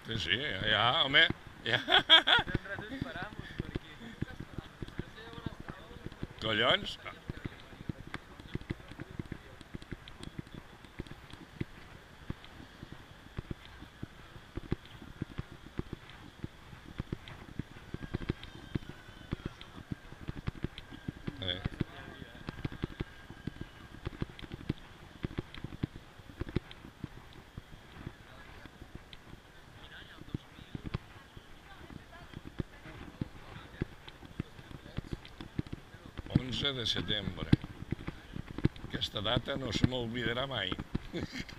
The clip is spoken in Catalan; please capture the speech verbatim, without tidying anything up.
Sí, sí, ja, home, ja. Collons. Eh. onze de setembre. Aquesta data no se m'oblidarà mai.